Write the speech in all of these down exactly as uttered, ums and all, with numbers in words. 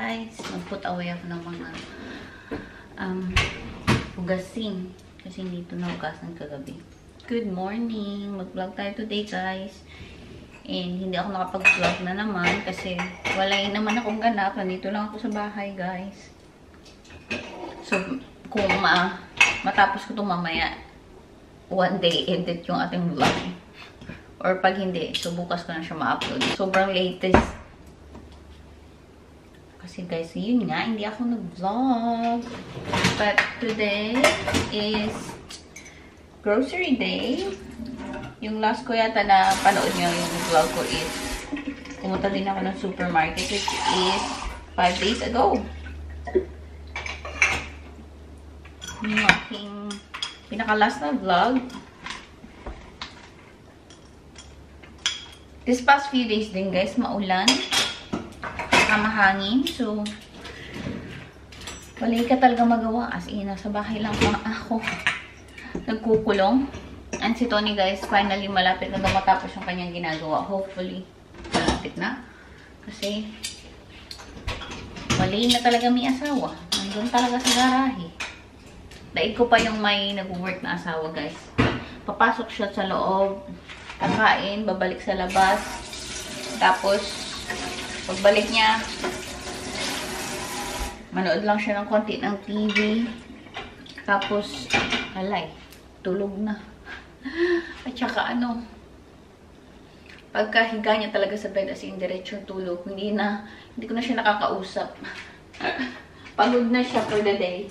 guys. Mag-put away ako ng mga um, hugasin. Kasi hindi ito nahugasan kagabi. Good morning! Mag-vlog tayo today guys. And hindi ako nakapag-vlog na naman kasi wala naman akong ganap. Nandito lang ako sa bahay guys. So, kung ma matapos ko ito mamaya, one day edit yung ating vlog. Or pag hindi, so bukas ko na siya ma-upload. Sobrang latest. Kasi guys, yun nga, hindi ako nag-vlog. But today is grocery day. Yung last ko yata na panood nyo yung vlog ko is pumunta din ako ng supermarket, which is five days ago. Yung aking pinaka-last na vlog. This past few days din guys, maulan. Mahangin. So, wala ka talaga magawa. As in, nasa bahay lang ako. Nagkukulong. And si Tony guys, finally malapit na matapos yung kanyang ginagawa. Hopefully, malapit na. Kasi, mali na talaga may asawa. Nandun talaga sa garahe. Daig ko pa yung may nag-work na asawa guys. Papasok siya sa loob. Kakain, babalik sa labas. Tapos, pagbalik niya, manood lang siya ng konti ng T V. Tapos, alay, tulog na. At saka ano, pagkahiga niya talaga sa bed as in diretsong tulog, hindi na, hindi ko na siya nakakausap. Pagod na siya for the day.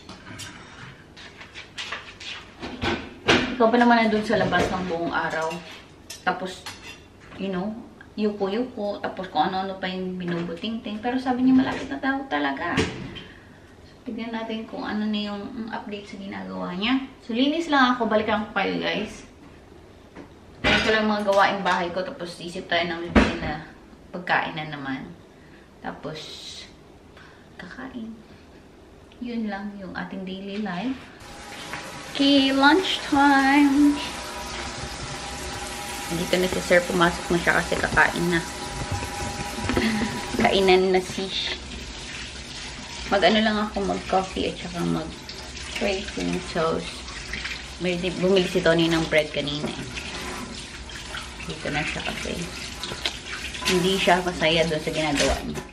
Ikaw pa naman nandun sa labas ng buong araw. Tapos, you know, yuko-yuko, tapos kung ano-ano pa yung binubuting-ting. Pero sabi niya, malapit na daw talaga. So, tignan natin kung ano na yung um, update sa ginagawa niya. So, linis lang ako. Balikan ko kayo, guys. Ito lang mga gawaing bahay ko. Tapos, isip tayo ng routine na pagkain na naman. Tapos, kakain. Yun lang yung ating daily life. Okay, lunchtime. Dito na si sir, pumasok na siya kasi kakain na. Kainan na si. Mag-ano lang ako, mag-coffee at saka mag-raisin toast. Bumili si Tony ng bread kanina eh. Dito na siya kasi hindi siya masaya doon sa ginagawa niya.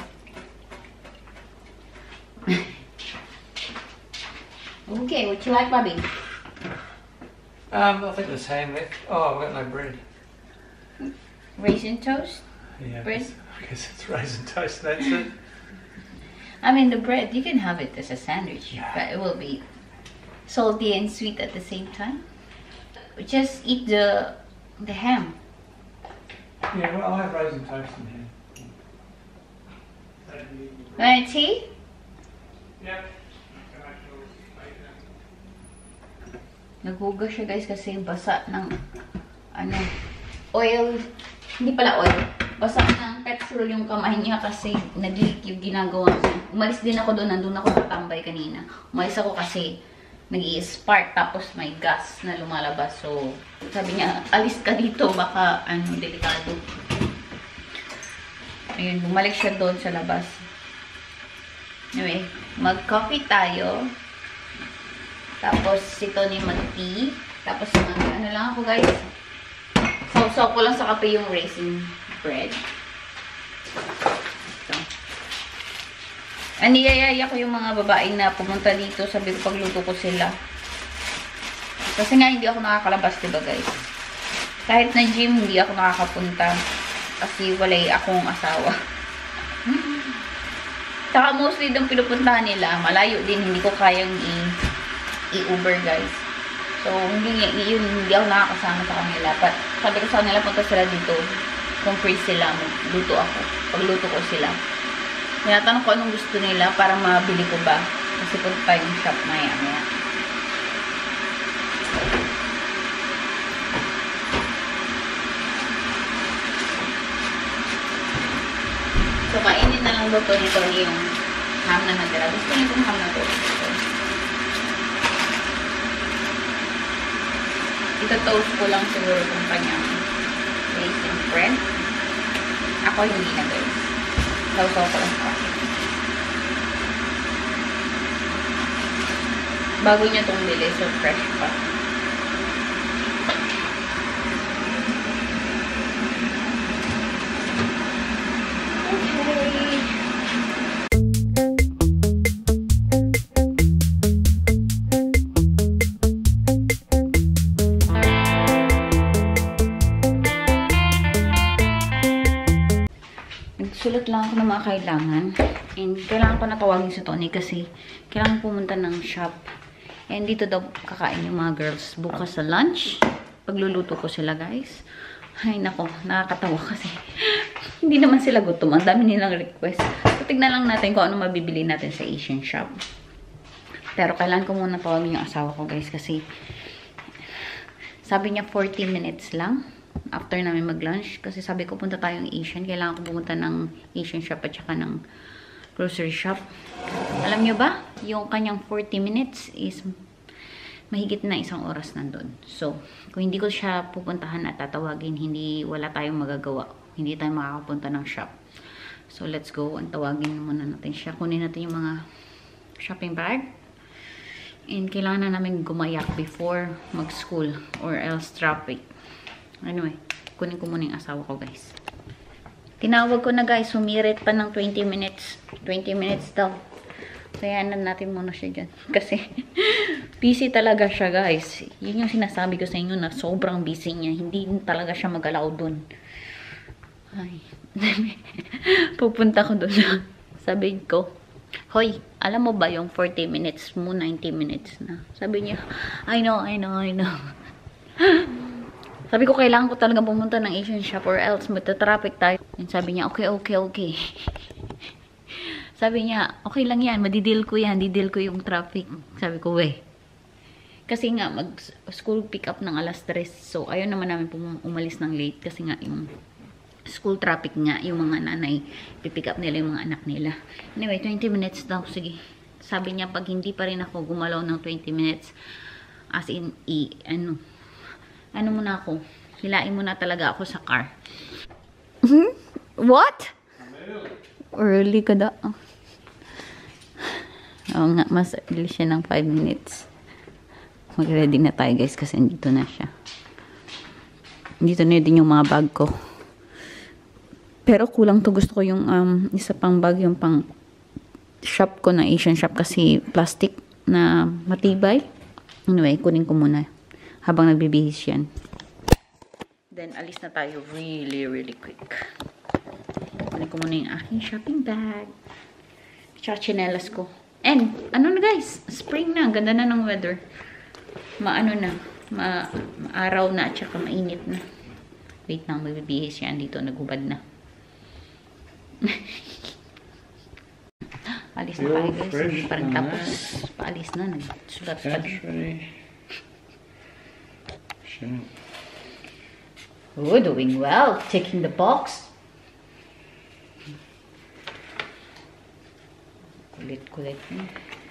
Okay, what you like, Bobby? Um, I think the same. Oh, I've got no bread. Raisin toast? Yeah. Bread? I guess it's raisin toast, that's it. I mean, the bread, you can have it as a sandwich, Yeah. but it will be salty and sweet at the same time. Just eat the the ham. Yeah, well, I'll have raisin toast in here. Want a tea? Yep. Naghugas siya guys kasi basa ng ano, oil, hindi pala oil, basa ng petrol yung kamay niya kasi nag-leak yung ginagawa niya. Umalis din ako doon, nandun ako natambay kanina. Umalis ako kasi nag-i-spark tapos may gas na lumalabas. So, sabi niya, alis ka dito, baka ano, delikado. Ayun, bumalik siya doon sa labas. Anyway, mag-coffee tayo. Tapos, si Tony mag-tea. Tapos, mag, ano lang ako, guys. Sausaw ko lang sa kape yung raisin bread. Ito. Aniyayaya ko yung mga babae na pumunta dito. Sabi ko, pagluto ko sila. Kasi nga, hindi ako nakakalabas, diba, guys? Kahit na gym, hindi ako nakakapunta. Kasi walay akong asawa. Saka mostly doon pinupuntahan nila. Malayo din, hindi ko kayang i- i-Uber guys. So, hindi, yun, hindi ako nakakasama sa kanila. But, sabi ko sa kanila, punta sila dito. Kung free sila, magluto ako. Pagluto ko sila. Tinatanong ko anong gusto nila para mabili ko ba. Kasi punta tayong shop maya maya. So, kainin na lang doon nito yung ham na natira. Gusto niyo itong ham na to. Ito-toast ko lang siguro kung kanyang raisin bread. Ako hindi na guys. Sausaw ko lang sa akin. Bago niya itong bili, so fresh pa. Sulat lang ako ng mga kailangan. And kailangan ko natawagin si Tony kasi kailangan pumunta ng shop. And dito daw kakain yung mga girls bukas sa lunch. Pagluluto ko sila, guys. Ay, nako. Nakakatawa kasi hindi naman sila gutom. Ang dami nilang request. So, tignan lang natin kung ano mabibili natin sa Asian shop. Pero kailangan ko muna tawagin yung asawa ko, guys. Kasi sabi niya forty minutes lang. After namin mag-lunch. Kasi sabi ko, punta tayong Asian. Kailangan ko pumunta ng Asian shop at saka ng grocery shop. Alam nyo ba? Yung kanyang forty minutes is mahigit na isang oras nandun. So, kung hindi ko siya pupuntahan at tatawagin, hindi, wala tayong magagawa. Hindi tayo makakapunta ng shop. So, let's go. Ang tawagin muna natin siya. Kunin natin yung mga shopping bag. And kailangan na namin gumayak before mag-school or else traffic. Anyway, kunin ko muna yung asawa ko, guys. Tinawag ko na, guys. Sumirit pa ng twenty minutes. twenty minutes daw. Kaya na natin muna siya dyan. Kasi, busy talaga siya, guys. Yun yung sinasabi ko sa inyo na sobrang busy niya. Hindi talaga siya mag-alaw dun. Ay. Pupunta ko dun. Sabi ko, hoy, alam mo ba yung forty minutes mo, ninety minutes na? Sabi niya, I know, I know, I know. Sabi ko, kailangan ko talaga pumunta ng Asian shop or else matatraffic tayo. And sabi niya, okay, okay, okay. Sabi niya, okay lang yan. Madidil ko yan. Didil ko yung traffic. Sabi ko, weh. Kasi nga, mag-school pick up ng alas tres. So, ayaw naman namin umalis ng late. Kasi nga, yung school traffic nga, yung mga nanay, pipick up nila yung mga anak nila. Anyway, twenty minutes daw. Sige. Sabi niya, pag hindi pa rin ako gumalaw ng twenty minutes, as in, i, ano, ano muna ako, hilain muna talaga ako sa car. What? Early ka da. Oh. Oo nga, mas early siya ng five minutes. Mag-ready na tayo, guys, kasi dito na siya. Dito na din yung mga bag ko. Pero kulang to, gusto ko yung um, isa pang bag, yung pang shop ko na Asian shop kasi plastic na matibay. Anyway, kunin ko muna habang nagbibihis yan. Then, alis na tayo really, really quick. Kunin ko muna yung aking shopping bag. Tsaka chinelas ko. And, ano na, guys? Spring na. Ganda na ng weather. Maano na. Ma maaraw na at saka mainit na. Wait lang, magbibihis yan dito. Naghubad na. Alis na tayo, guys. Hindi pa rin tapos. Paalis na. Nagsulat pa din. Oh, doing well. Taking the box. Kulit-kulit na.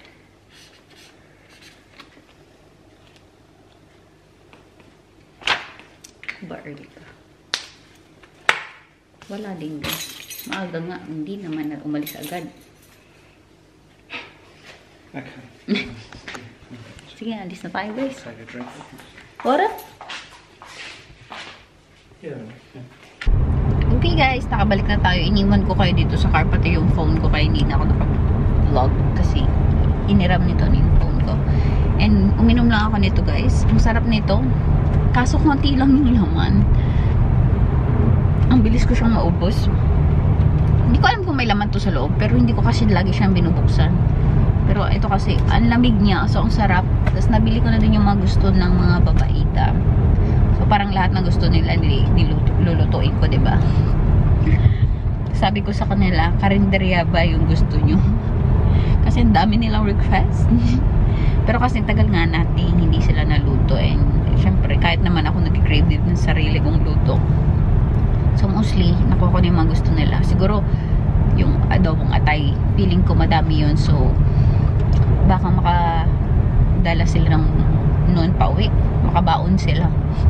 Ba early ka? Wala din ba? Maaga nga. Hindi naman na umalis agad. Okay. Sige, alis na tayo, guys. What? Yeah. Okay, guys, nakabalik na tayo. Iniwan ko kayo dito sa car, pati yung phone ko, kaya hindi na ako naka-vlog kasi iniram nito na yung phone ko. And uminom lang ako nito, guys. Ang sarap nito. Kaso konti lang yung laman. Ang bilis ko siyang maubos. Hindi ko alam kung may laman to sa loob, pero hindi ko kasi lagi siyang binubuksan. Pero ito kasi, ang lamig niya, so ang sarap. Tapos nabili ko na din yung mga gusto ng mga babaita. So parang lahat ng gusto nila nilulutuin ko, diba? Sabi ko sa kanila, karinderya ba yung gusto nyo? Kasi ang dami nilang request. Pero kasi tagal nga natin, hindi sila naluto. And syempre, kahit naman ako nag-crave din ng sarili kong luto. So mostly, nakuha ko na yung mga gusto nila. Siguro, yung adobong atay, feeling ko madami yun. So, baka makadala sila ng noon pa uwi. Makabaon sila.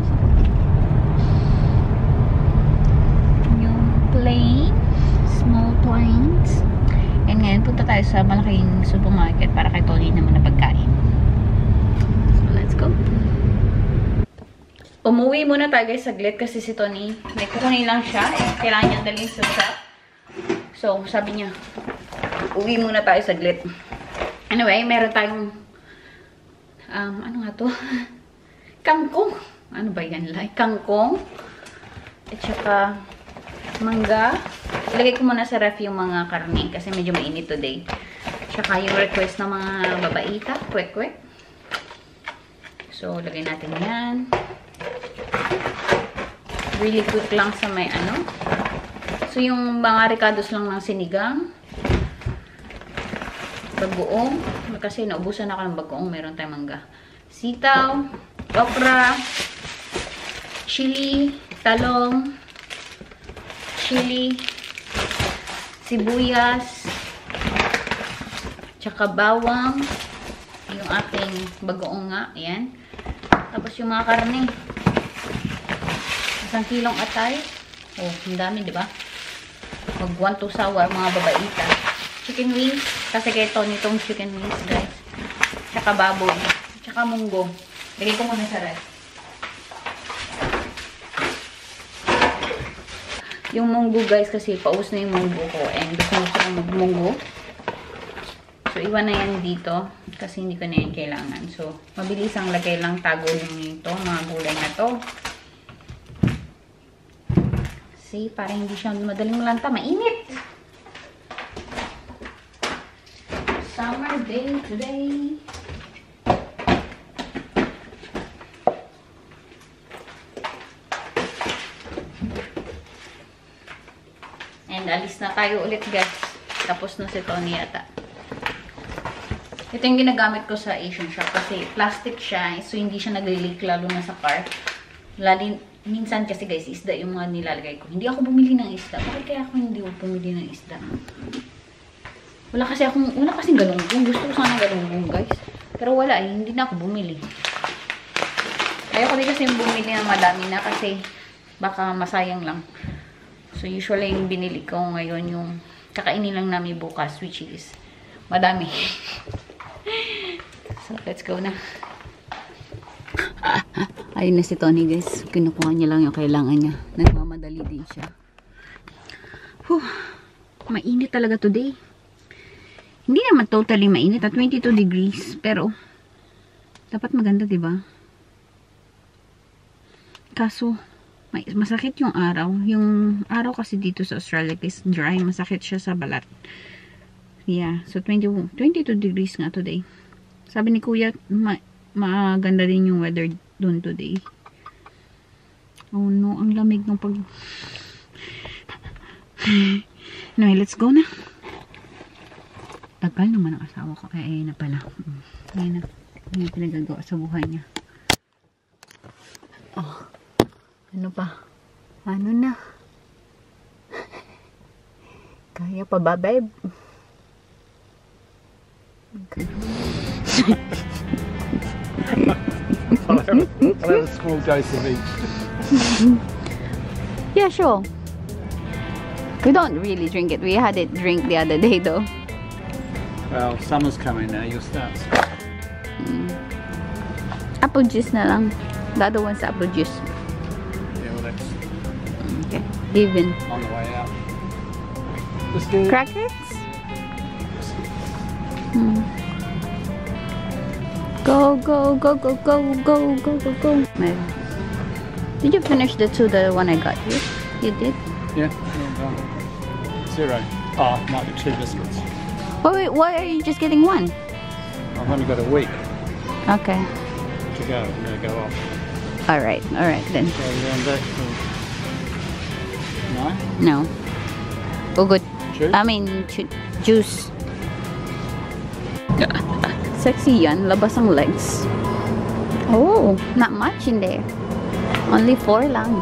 Yung plain, small plains. And ngayon, punta tayo sa malaking supermarket para kay Tony naman na pagkain. go. Umuwi muna tayo guys saglit kasi si Tony, may kukunin lang siya. Eh, kailangan niya dalhin sa shop. So, sabi niya, uwi muna tayo saglit. Anyway, meron tayong, um, ano nga to? Kangkong. Ano ba yan? Like, kangkong. At saka, mangga. Ilagay ko muna sa ref yung mga karne kasi medyo mainit today. Tsaka yung request ng mga babaita. Kwek-kwek. So, lagay natin yan. Really quick lang sa may ano. So, yung mga ricados lang ng sinigang. Bagoong. Kasi naubusan ako ng bagoong. Meron tayong mangga. Sitaw. Okra. Chili. Talong. Chili. Sibuyas. Tsaka bawang. Yung ating bagoong nga. Ayan. Tapos yung mga karne. Isang kilong atay. Oh, ang dami, di ba? Mag one to sour, mga babaita. Chicken wings. Kasi kay Tony itong chicken wings, guys. Tsaka baboy. Tsaka munggo. Lagay ko muna sa ref. Yung munggo, guys, kasi paus na yung munggo ko. And gusto mo siya mag-munggo. So, iwan na yan dito. Kasi hindi ko na yan kailangan. So, mabilis ang lagay lang tago yung ito. Mga gulay na to. See, para hindi siya madaling malanta. Mainit! Summer day today. And alis na tayo ulit, guys. Tapos na si Tony yata. Ito yung ginagamit ko sa Asian shop kasi plastic siya. So, hindi siya nag-leak lalo na sa car. Lalo, minsan kasi guys, isda yung mga nilalagay ko. Hindi ako bumili ng isda. Bakit kaya ako hindi ako bumili ng isda? Wala kasi akong, wala kasing galunggong. Gusto ko sana galunggong, guys. Pero wala eh, hindi na ako bumili. Ayoko din kasi yung bumili na madami na kasi baka masayang lang. So, usually yung binili ko ngayon yung kakainin lang namin bukas, which is madami. So, let's go na. Ayun na si Tony, guys. Kinukuha niya lang yung kailangan niya. Nagmamadali din siya. Whew. Mainit talaga today. Hindi naman totally mainit. At twenty-two degrees. Pero, dapat maganda, diba? Kaso, may, masakit yung araw. Yung araw kasi dito sa Australia is dry. Masakit siya sa balat. Yeah. So, twenty, twenty-two degrees nga today. Sabi ni Kuya, ma maganda din yung weather doon today. Oh no, ang lamig ng pag... Anyway, let's go na. Tagal naman ang asawa ko. Ay, ayun na pala. Ayun na. Ayun na pinagagawa sa buhay niya. Oh. Ano pa? Ano na? Kaya pa ba, babe? Okay. I'll have, I'll have a small dose of each. Yeah, sure. We don't really drink it. We had it drink the other day though. Well, summer's coming now, you'll start. Mm. Apple juice na lang. The other one's apple juice. Yeah, well that's Okay. Even. on the way out. Let's do Crackers? Mm. Go, go, go, go, go, go, go, go, go. Did you finish the two, the one I got you? You did? Yeah, well done. Zero. Oh, might be two biscuits. Wait, wait, why are you just getting one? I've only got a week Okay. to go. I'm going to go off. Alright, alright then. So you're going back to... No? No. Oh, good. Juice? I mean, ju juice. Sexy yan. Labas ang legs. Oh, not much in there. Only four lang.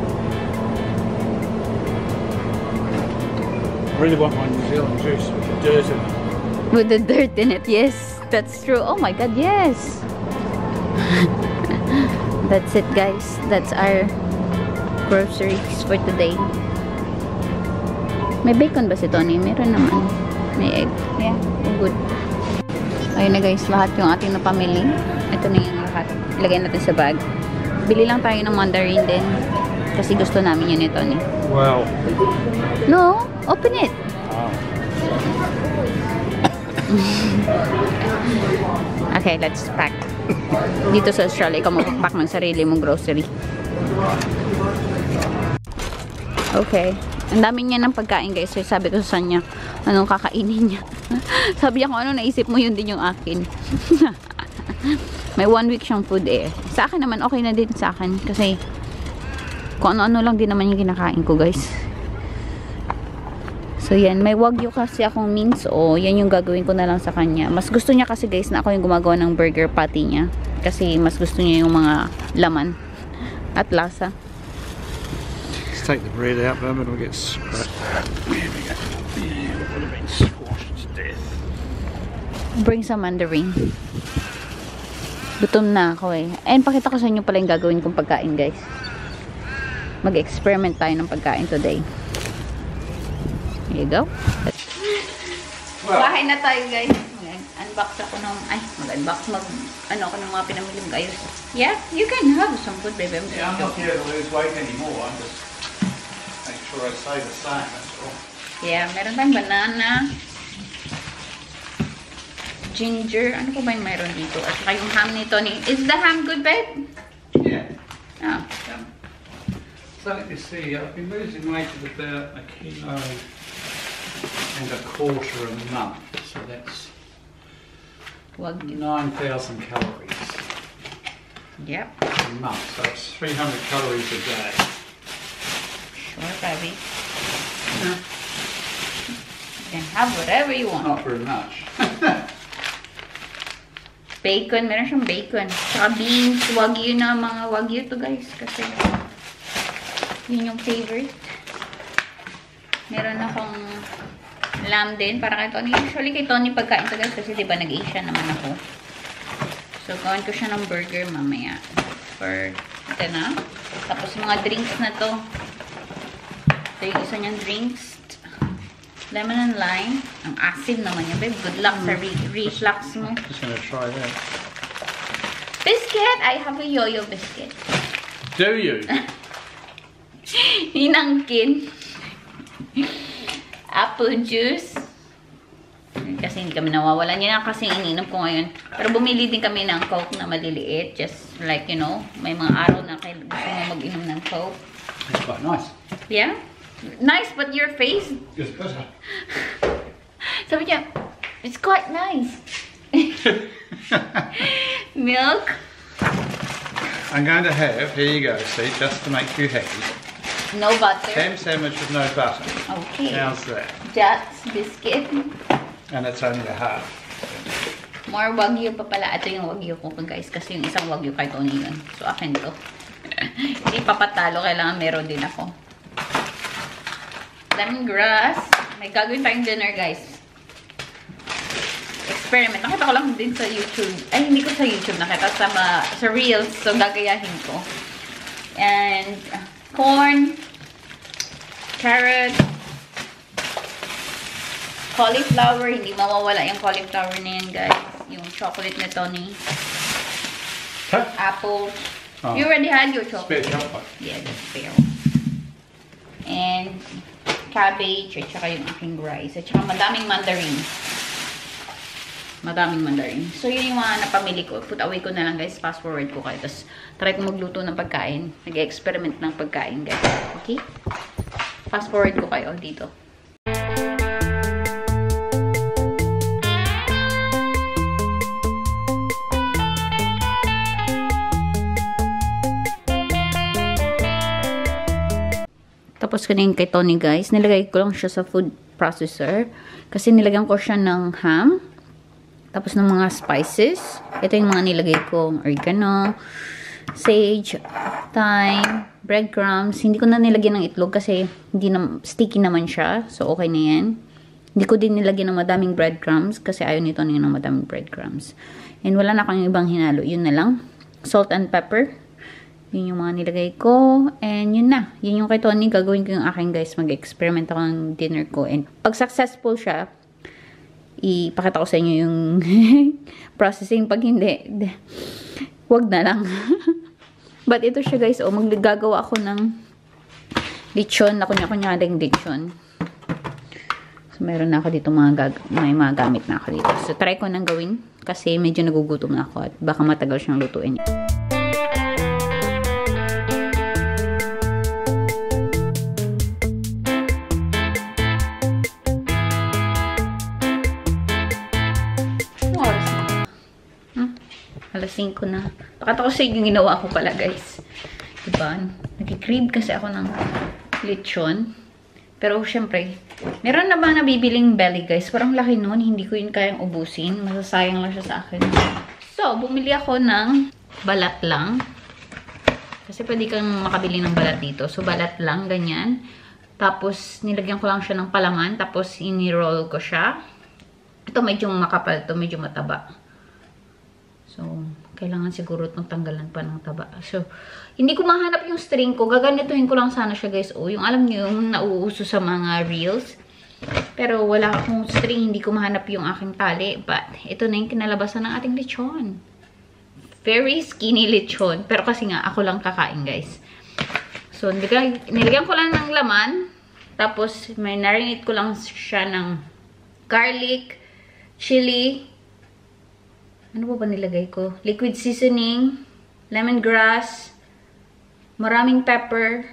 I really want my New Zealand juice with the dirt in it. With the dirt in it, yes. That's true. Oh my god, yes. That's it, guys. That's our groceries for today. May bacon ba si Tony? Meron naman. May egg. Yeah, good. Ayun na guys, lahat yung ating napamili. At ito na yung lahat. Ilagay natin sa bag. Bili lang tayo ng mandarin din. Kasi gusto namin yun ito ni. Well. No, open it. Oh. Okay, let's pack. Dito sa Australia, ikaw mag-pack ng sarili mong grocery. Okay. Ang dami niya ng pagkain, guys. So, sabi ko sa kanya, anong kakainin niya. Sabi niya kung ano naisip mo, yun din yung akin. May one week siyang food eh. Sa akin naman, okay na din sa akin. Kasi, kung ano-ano lang din naman yung kinakain ko, guys. So, yan. May wagyu kasi akong mince. O, yan yung gagawin ko na lang sa kanya. Mas gusto niya kasi, guys, na ako yung gumagawa ng burger patty niya. Kasi, mas gusto niya yung mga laman at lasa. Let's take the bread out, but it'll get scratched. There we go. Yeah, it would have been squashed to death. Bring some mandarin. Gutom na ako eh. And pakita ko sa inyo pala yung gagawin kong pagkain, guys. Mag-experiment tayo ng pagkain today. There you go. Bahay na tayo, guys. Mag-unbox ako ng, ay, mag-unbox, mag, ano ako ng mga pinamili mong ayos. Yeah, you can have some food, baby. I'm Yeah, I'm not here to lose weight anymore. I'm just make sure I stay the same, that's all. Yeah, meron tayong banana, ginger, ano pa ba yung meron dito? At saka yung ham nito ni, is the ham good, babe? Yeah. Oh. Um, so you see, I've been losing weight at about a kilo and a quarter a month. So that's Wag nine thousand calories Yep. a month. So it's three hundred calories a day. Sure, baby. You can have whatever you want. Not very much. Bacon, meron siyang bacon. Saka beans, wagyu na mga wagyu to, guys. Kasi yun yung favorite. Meron akong lamb din para kay Tony. Usually kay Tony pagkain to, guys. Kasi diba nag-Asia naman ako. So, gawin ko siya ng burger mamaya. For, ito na. Tapos mga drinks na to. Ito yung isa niyang drinks. Lemon and lime. Ang asin naman yan, babe. Good luck sa re reflux mo. Just gonna try that. Biscuit! I have a yo-yo biscuit. Do you? Inangkin. Apple juice. Kasi hindi kami nawawalan. Yan kasi ininom ko ngayon. Pero bumili din kami ng Coke na maliliit. Just like, you know, may mga araw na kayo gusto mo mag-inom ng Coke. It's quite nice. Yeah? Nice, but your face? It's better. Sabi niya, it's quite nice. Milk. I'm going to have, here you go, see, just to make you happy. No butter. Ham sandwich with no butter. Okay. How's that? Jats biscuit. And it's only a half. More wagyu pa pala. Ito yung wagyu ko, guys. Kasi yung isang wagyu kay Tony yun. So, akin to. Hindi papatalo. Kailangan meron din ako. Lemongrass. May gagawin tayong dinner, guys. Experiment. Nakita ko lang din sa YouTube. Ay, hindi ko sa YouTube nakita. Sa, ma, sa Reels. So, gagayahin ko. And, uh, corn. Carrot. Cauliflower. Hindi mawawala yung cauliflower na yan, guys. Yung chocolate na Tony. Huh? Apple. Oh. You already had your chocolate. Spare chocolate. Yeah, that's fair. And cabbage, at saka yung aking rice. At saka madaming mandarin. Madaming mandarin. So, yun yung mga napamili ko. Put away ko na lang, guys. Fast forward ko kayo. Tapos, try ko magluto ng pagkain. Nag-experiment ng pagkain, guys. Okay? Fast forward ko kayo dito. Tapos kanina kay Tony, guys, nilagay ko lang siya sa food processor. Kasi nilagyan ko siya ng ham. Tapos ng mga spices. Ito yung mga nilagay ko. Oregano, sage, thyme, breadcrumbs. Hindi ko na nilagyan ng itlog kasi hindi na, sticky naman siya. So, okay na yan. Hindi ko din nilagyan ng madaming breadcrumbs kasi ayaw nito ng madaming breadcrumbs. And wala na akong ibang hinalo. Yun na lang. Salt and pepper. Yun yung mga nilagay ko. And yun na. Yun yung kay Tony. Gagawin ko yung akin, guys. Mag-experiment ako ng dinner ko. And pag successful siya, ipakita ko sa inyo yung processing. Pag hindi, wag na lang. But ito siya guys, oh, maggagawa ako ng lechon na kunya-kunyaring lechon. So, meron na ako dito mga, gag may mga gamit na ako dito. So, try ko nang gawin kasi medyo nagugutom na ako at baka matagal siyang lutuin. alas singko na. Pakita ko sa inyo yung ginawa ko pala, guys. Diba? Nag-crave kasi ako ng lechon. Pero, syempre, meron na ba nabibiling belly, guys? Parang laki nun. Hindi ko yun kayang ubusin. Masasayang lang siya sa akin. So, bumili ako ng balat lang. Kasi pwede kang makabili ng balat dito. So, balat lang, ganyan. Tapos, nilagyan ko lang siya ng palaman. Tapos, ini-roll ko siya. Ito, medyo makapal to. Medyo mataba. So, kailangan siguro itong tanggalan pa ng taba. So, hindi ko mahanap yung string ko. Gaganituhin ko lang sana siya, guys. O, yung alam niyo, yung nauuso sa mga reels. Pero, wala akong string. Hindi ko mahanap yung aking tali. But, ito na yung kinalabasan ng ating lechon. Very skinny lechon. Pero kasi nga, ako lang kakain, guys. So, nilagyan, nilagyan ko lang ng laman. Tapos, may narinate ko lang siya ng garlic, chili. Ano ba ba nilagay ko? Liquid seasoning, lemongrass, maraming pepper,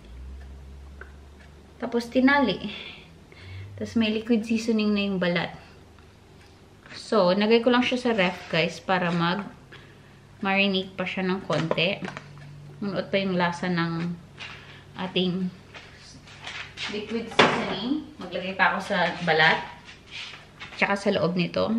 tapos tinali. Tapos may liquid seasoning na yung balat. So, nagay ko lang siya sa ref, guys, para mag-marinate pa siya ng konti. Manuot pa yung lasa ng ating liquid seasoning. Maglagay pa ako sa balat, tsaka sa loob nito.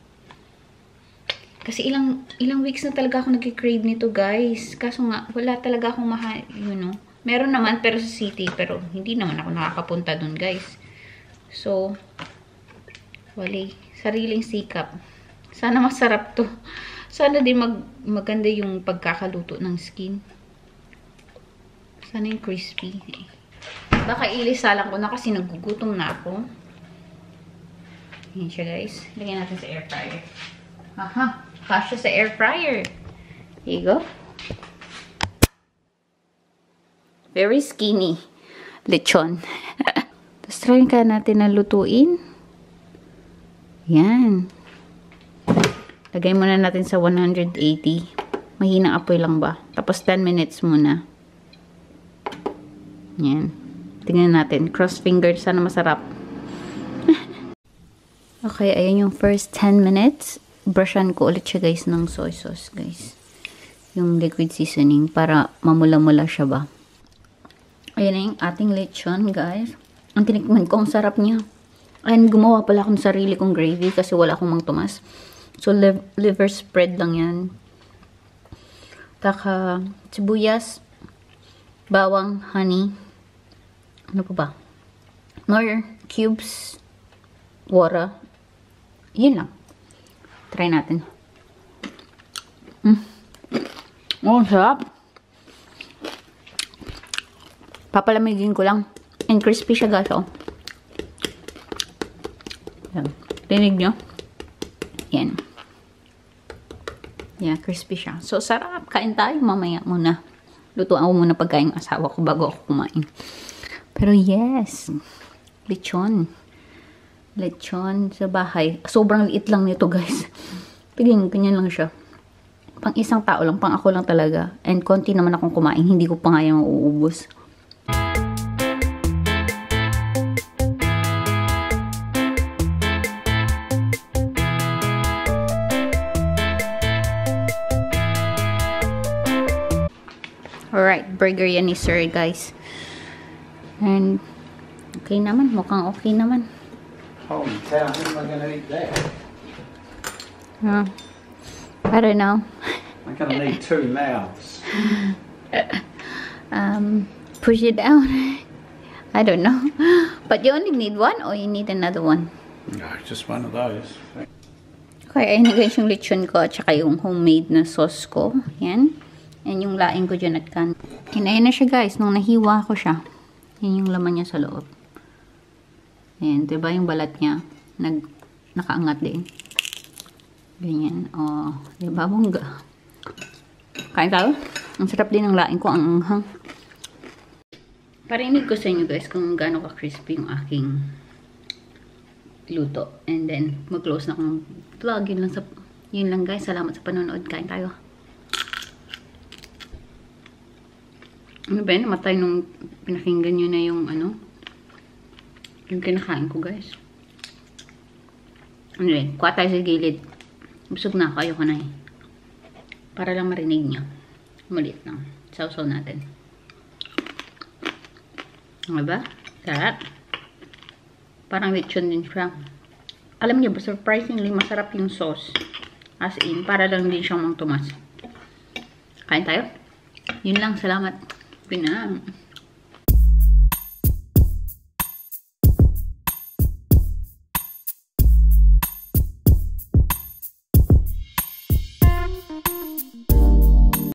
Kasi ilang ilang weeks na talaga ako nag-crave nito, guys. Kaso nga, wala talaga akong mahal, you know. Meron naman, pero sa city. Pero hindi naman ako nakakapunta dun, guys. So, wali. Sariling sikap. Sana masarap to. Sana din mag, maganda yung pagkakaluto ng skin. Sana yung crispy. Baka ilisalang ko na kasi nagugutom na ako. Yan siya, guys. Lagyan natin sa air fryer. Aha. Kasya sa air fryer. Here you go. Very skinny lechon. Tapos try ka natin na lutuin. Yan. Lagay muna natin sa one hundred eighty. Mahinang apoy lang ba? Tapos ten minutes muna. Yan. Tingnan natin. Cross finger. Sana masarap. Okay, ayan yung first ten minutes. Brushan ko ulit siya, guys, ng soy sauce, guys. Yung liquid seasoning para mamula-mula siya ba. Ayan na yung ating lechon, guys. Ang tinikman ko, ang sarap niya. And gumawa pala akong sarili kong gravy kasi wala akong mang tumas. So, liv liver spread lang yan. Taka sibuyas, bawang, honey. Ano pa ba? Nor cubes, water. Yun lang. Try natin. Mm. Oh, sarap. Papalamigin ko lang. And crispy siya, guys. Oh. Yan. Tinig nyo? Yan. Yeah, crispy siya. So, sarap. Kain tayo mamaya muna. Lutuan ko muna pagkain ng asawa ko bago ako kumain. Pero yes. Lechon. Lechon sa bahay. Sobrang liit lang nito, guys. Tignan, ganyan lang siya. Pang isang tao lang, pang ako lang talaga. And konti naman akong kumain. Hindi ko pa nga yung uubos. Alright, burger yan ni sir, guys. And okay naman. Mukhang okay naman. Holy cow, how am I going to eat that? Uh, I don't know. I'm going to need two mouths. um, push it down. I don't know. But you only need one or you need another one? No, just one of those. Okay, ayun na guys yung lechon ko at saka yung homemade na sauce ko. Yan. Yan yung laing ko dyan at kan. Kinain na siya, guys. Nung nahiwa ko siya. Yan yung laman niya sa loob. Ayan, diba yung balat niya? Nag, nakaangat din. Ganyan. O, diba? Bongga. Kain tayo. Ang sarap din ng laing ko. Ang anghang. Parinig ko sa inyo guys kung gaano ka-crispy yung aking luto. And then, mag-close na akong vlog. Yun lang, sa, yun lang guys. Salamat sa panonood. Kain tayo. Ano ba yun? Namatay nung pinakinggan nyo na yung ano? Yung kinakain ko guys. Anyway, kuha tayo sa gilid. Busog na ako. Ayoko na eh. Para lang marinig nyo. Maliit lang. Sausaw natin. Ano ba? Sarap. Parang lechon din siya. Alam niyo ba, surprisingly, masarap yung sauce. As in, para lang din siyang mang tumas. Kain tayo? Yun lang. Salamat. Pinang.